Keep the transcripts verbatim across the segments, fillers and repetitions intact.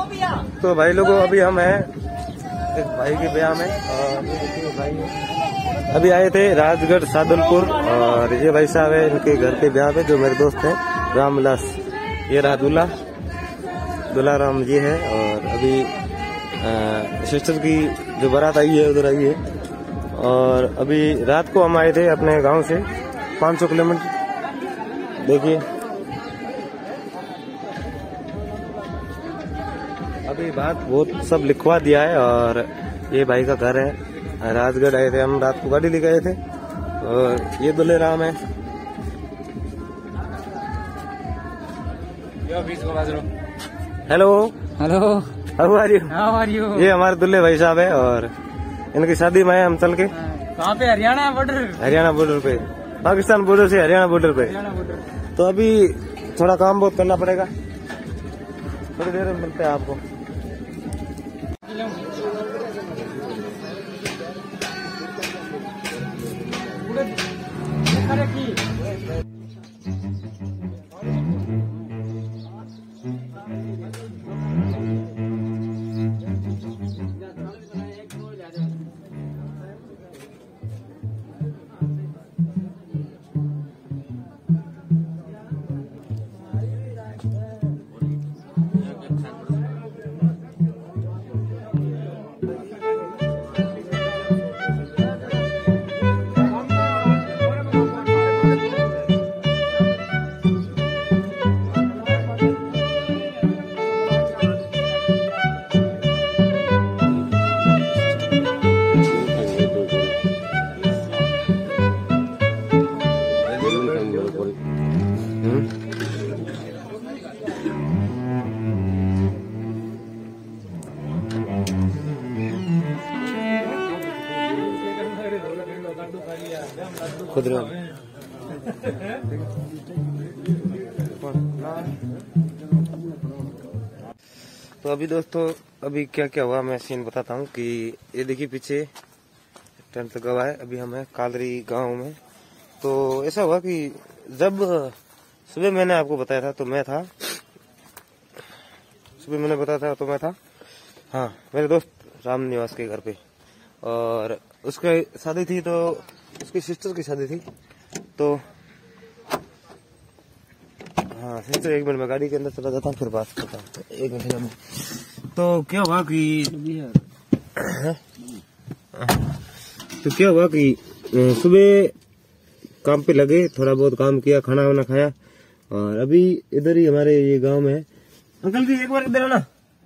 तो भाई लोगों अभी हम हैं एक भाई के ब्याह में और ये देखिए भाई अभी आए थे राजगढ़ सादुलपुर और ये भाई साहब है इनके घर के ब्याह पे जो मेरे दोस्त हैं रामविलास। ये रहा दूल्हा दूल्हा राम ये है और अभी सिस्टर की जो बारात आई है उधर आई है और अभी रात को हम आए थे अपने गांव से पाँच सौ किलोमीटर। देखिए अभी बात बहुत सब लिखवा दिया है और ये भाई का घर है। राजगढ़ आए थे हम रात को गाड़ी लेके आए थे और ये दुल्हे राम है। Hello hello how are you how are you. ये हमारे दुल्हे भाई साहब है और इनकी शादी में हम चल के कहाँ पे? हरियाणा बॉर्डर। हरियाणा बॉर्डर पे पाकिस्तान बॉर्डर से हरियाणा बॉर्डर पे। तो अभी थोड़ा काम बहुत करना पड़ेगा थोड़ी देर में मिलते हैं आपको। तो अभी दोस्तों अभी क्या क्या हुआ मैं सीन बताता हूँ कि ये देखिए पीछे टेंट लगा हुआ है। अभी हम है कालरी गांव में। तो ऐसा हुआ कि जब सुबह मैंने आपको बताया था तो मैं था सुबह मैंने बताया था तो मैं था हाँ मेरे दोस्त राम निवास के घर पे और उसकी शादी थी तो उसकी सिस्टर की शादी थी। तो हाँ सिस्टर एक मिनट में गाड़ी के अंदर चला जाता हूँ फिर बात करता हूँ एक मिनट में। तो क्या हुआ कि तो क्या हुआ कि सुबह काम पे लगे थोड़ा बहुत काम किया खाना वाना खाया और अभी इधर ही हमारे ये गांव में है। अंकल जी एक बार इधर आना।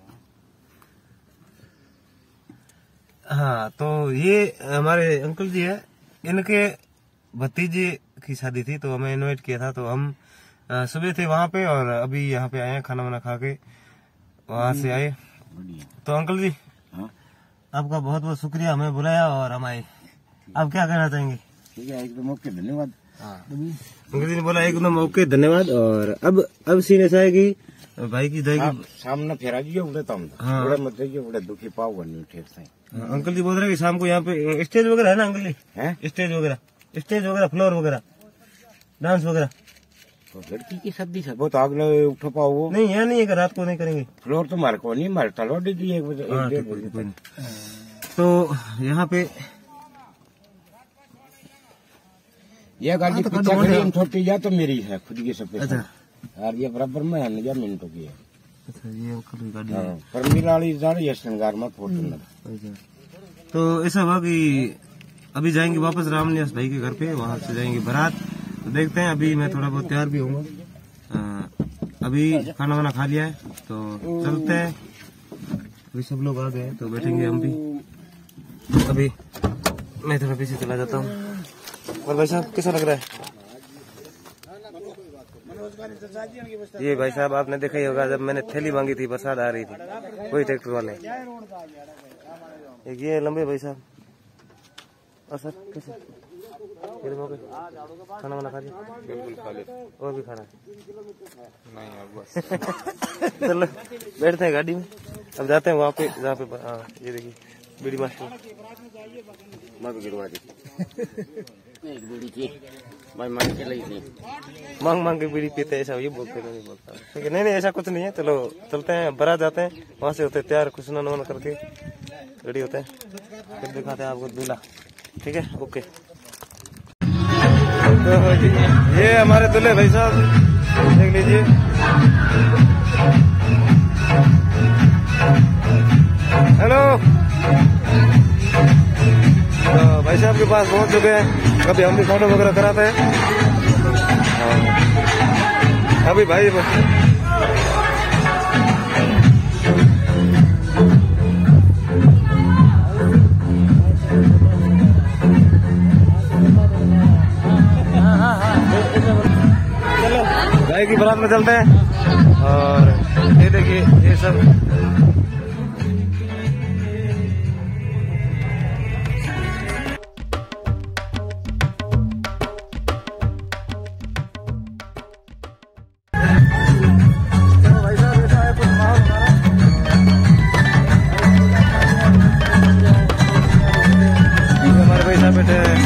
हाँ तो ये हमारे अंकल जी है इनके भतीजे की शादी थी तो हमें इनवाइट किया था तो हम सुबह थे वहाँ पे और अभी यहाँ पे आए हैं खाना वाना खा के वहाँ से आए। तो अंकल जी हाँ? आपका बहुत बहुत शुक्रिया हमें बुलाया और हम आए। आप क्या कहना चाहेंगे? ठीक है एकदम ओके धन्यवाद। अंकल जी ने बोला एकदम ओके धन्यवाद। और अब अब सीन ऐसा है कि भाई की जाएगी सामने फेरा जी उड़े तो हाँ मत जाइए उड़े दुखी पाओ ठेर से। अंकल जी बोल रहे हैं कि शाम को यहाँ पे स्टेज वगैरह है ना अंकल जी? है स्टेज वगैरह स्टेज वगैरह फ्लोर वगैरह डांस वगैरह तो लड़की की शादी है बहुत आग उठ पाओ नहीं है नहीं है रात को नहीं करेंगे। फ्लोर तो मार को नहीं मार तलो दीजिए एक बजे। तो यहाँ पे यह गाड़ी छोटी जा तो मेरी है खुद की सब यार ये बराबर में है या मिनटों की है। अच्छा ये गाड़ी पर मिलाली जा रही है श्रृंगार में फॉर्चूनर। तो ऐसा हुआ कि अभी जाएंगे वापस रामनिवास भाई के घर पे वहां से जाएंगे बारात। तो देखते हैं अभी मैं थोड़ा बहुत तैयार भी होऊंगा। अभी खाना वाना खा लिया है तो चलते हैं। अभी सब लोग आ गए तो बैठेंगे हम भी। अभी मैं थोड़ा पीछे चला जाता हूँ। और भाई साहब कैसा लग रहा है? ये भाई साहब आपने देखा ही होगा जब मैंने थैली मांगी थी बरसात आ रही थी वही ट्रैक्टर वाले एक ये लंबे भाई साहब। और सर कैसे खाना वाना खा लिया? बिल्कुल खा लिया। और भी खाना नहीं अब बस चलो बैठते हैं गाड़ी में अब जाते हैं वहाँ पे जहाँ पे हाँ ये देखिए बीड़ी मास्टर मैं भी गिरवा दी एक बीड़ी की भाई मांग के ली थी। मांग मांग के बीड़ी पीते ऐसा ये बोलते नहीं बोलता ठीक है। नहीं नहीं ऐसा कुछ नहीं है। चलो चलते हैं बारात जाते हैं वहाँ से होते तैयार कुछ ना नोन करके रेडी होते हैं फिर दिखाते हैं आपको दूल्हा ठीक है। ओके तो ये हमारे दूल्हे भाई साहब देख लीजिए। हेलो तो भाई साहब के पास पहुंच चुके हैं। कभी हम भी फोटो वगैरह कराते हैं। अभी भाई चलो भाई की बारात में चलते हैं। और ये देखिए ये सब हमारे भाई साहब बैठे हैं।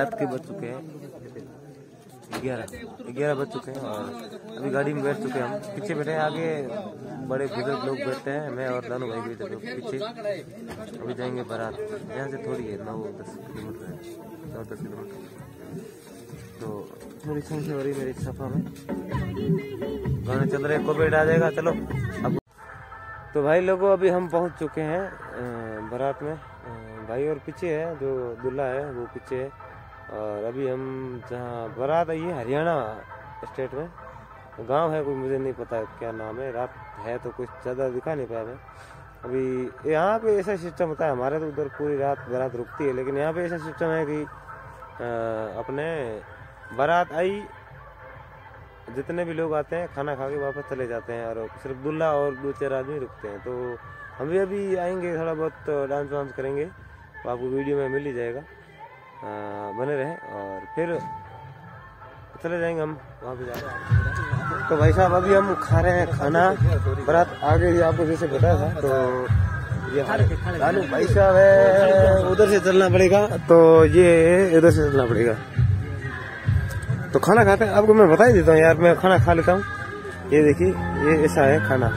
रात के बज चुके हैं ग्यारह ग्यारह बज चुके हैं और अभी गाड़ी में बैठ चुके हैं। हम पीछे बैठे हैं, आगे बड़े बुजुर्ग लोग बैठते हैं, मैं और दानू भाई बैठे लोग पीछे। अभी जाएंगे बारात, यहाँ से थोड़ी है, नौ दस किलोमीटर है, नौ दस किलोमीटर। तो थोड़ी संख्या हो रही मेरी सफा में, गाने चल रहे, कोविड आ जाएगा। चलो अब तो भाई लोगों अभी हम पहुंच चुके हैं बारात में। भाई और पीछे है, जो दूल्हा है वो पीछे है। और अभी हम जहाँ बारात आई है हरियाणा स्टेट में, गांव है कोई, मुझे नहीं पता क्या नाम है। रात है तो कुछ ज़्यादा दिखा नहीं पाया मैं। अभी यहाँ पे ऐसा सिस्टम होता है, हमारे तो उधर पूरी रात बारात रुकती है, लेकिन यहाँ पे ऐसा सिस्टम है कि अपने बारात आई, जितने भी लोग आते हैं खाना खा के वापस चले जाते हैं और सिर्फ दूल्हा और दो चार आदमी रुकते हैं। तो हम भी अभी आएंगे, थोड़ा बहुत डांस वांस करेंगे, तो आपको वीडियो में मिल ही जाएगा, आ, बने रहें और फिर चले जाएंगे हम वहाँ पे जाएंगे। तो भाई साहब अभी हम खा रहे हैं खाना, बारात आगे ही आपको जैसे बताया था। तो ये लालू भाई साहब है, उधर से चलना पड़ेगा, तो ये इधर से चलना पड़ेगा। तो खाना खाते हैं, आपको मैं बता ही देता हूँ यार, मैं खाना खा लेता हूँ। ये देखिए, ये ऐसा है खाना।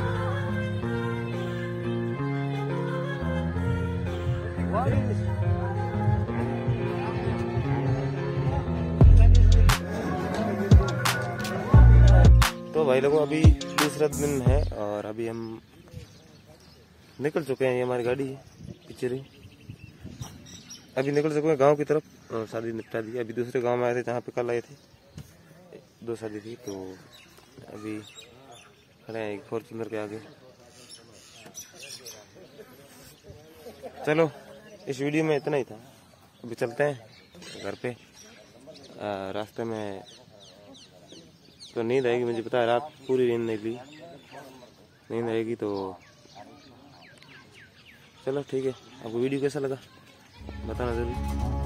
तो भाई लोगों अभी दूसरा दिन है और अभी हम निकल चुके हैं। ये हमारी गाड़ी है पीछे रही, अभी निकल चुके हैं गांव की तरफ और शादी निपटा दी। अभी दूसरे गांव में आए थे जहाँ पे कल आए थे, दो शादी थी। तो अभी खड़े हैं एक फॉर्च्यूनर के आगे। चलो इस वीडियो में इतना ही था, अभी चलते हैं घर पे। रास्ते में तो नींद आएगी, मुझे पता है, रात पूरी नींद नहीं ली, नींद आएगी। तो चलो ठीक है, आपको वीडियो कैसा लगा बताना जरूर।